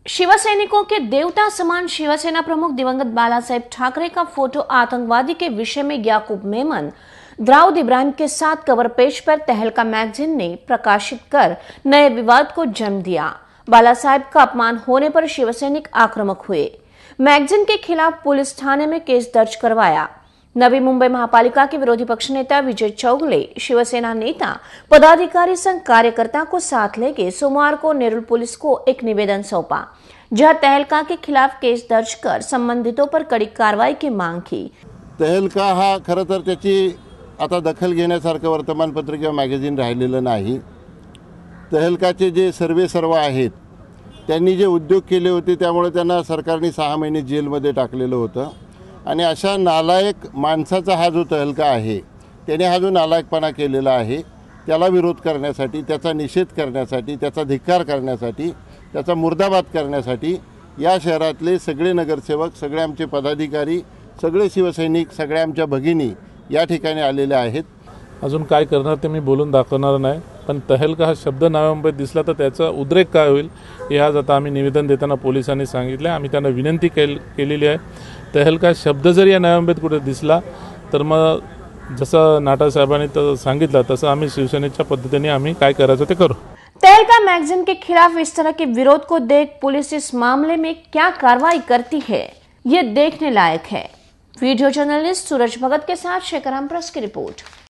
शिवसैनिकों के देवता समान शिवसेना प्रमुख दिवंगत बालासाहेब ठाकरे का फोटो आतंकवादी के विषय में याकूब मेमन, दाऊद इब्राहिम के साथ कवर पेज पर तहलका मैगजीन ने प्रकाशित कर नए विवाद को जन्म दिया। बालासाहेब का अपमान होने पर शिवसैनिक आक्रामक हुए। मैगजीन के खिलाफ पुलिस थाने में केस दर्ज करवाया। नवी मुंबई महापालिका के विरोधी पक्ष नेता विजय चौगले, शिवसेना नेता पदाधिकारी संघ कार्यकर्ता को साथ लेके सोमवार को नेरुल पुलिस को एक निवेदन सौंपा, जहां तहलका के खिलाफ केस दर्ज कर संबंधितों पर कड़ी कार्रवाई की मांग की। तहलका हा खरं तर त्याची आता दखल घेण्यासारखं वर्तमानपत्र किंवा मॅगझिन राहिलेलं नाही। तहलकाचे जे सर्व आहेत त्यांनी जे उद्योग केले होते त्यामुळे त्यांना सरकारने 6 महिने जेलमध्ये टाकलेलं होतं आणि अशा नालायक माणसाचा हा जो तहलका आहे त्याने हा जो नालायकपणा केलेला आहे त्याला विरोध करण्यासाठी, त्याचा निषेध करण्यासाठी, त्याचा धिक्कार करण्यासाठी, त्याचा मुर्दाबाद करण्यासाठी या शहरातले सगळे नगरसेवक, सगळे आमचे पदाधिकारी, सगळे शिवसैनिक, सगळे आमच्या भगिनी या ठिकाणी आलेले आहेत। अजून काय करणार ते मी बोलून दाखवणार नाही, पण तहलका हा शब्द नावामध्ये दिसला तर त्याचा उद्रेक काय होईल हे आज आता आम्ही निवेदन देताना पोलिसांनी सांगितले। आम्ही त्यांना विनंती केलेली आहे, तहलका शब्द जर या नावामध्ये कुठे दिसला तर मग जसं नाटा साहेबांनी सांगितलं तसं आम्ही शिवसेनेच्या पद्धतीने आम्ही काय करायचं ते करू। तहलका मैगजीन के खिलाफ इस तरह के विरोध को देख पुलिस इस मामले में क्या कार्रवाई करती है, ये देखने लायक है। वीडियो जर्नलिस्ट सूरज भगत के साथ शेखर प्रेस की रिपोर्ट।